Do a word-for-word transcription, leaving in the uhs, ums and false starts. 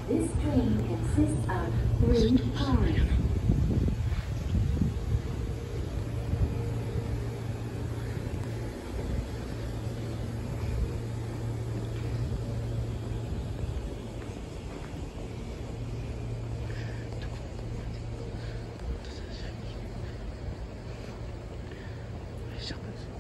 This train consists of three cars. Shut up.